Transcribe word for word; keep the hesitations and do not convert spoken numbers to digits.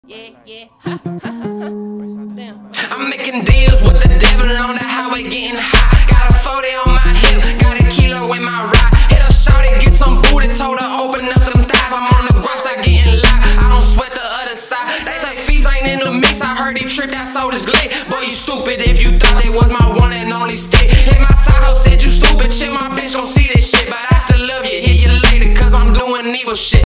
Yeah, yeah. I'm making deals with the devil on the highway, getting high. Got a forty on my hip, got a kilo in my ride. Hit up shawty, get some booty, told her open up them thighs. I'm on the grops, I getting live. I don't sweat the other side. They say fees ain't in the mix. I heard he tripped, I sold his glick. Boy, you stupid if you thought they was my one and only stick. Hit my side hoe, said you stupid shit. My bitch gon' see this shit, but I still love you. Hit you later, cause I'm doing evil shit.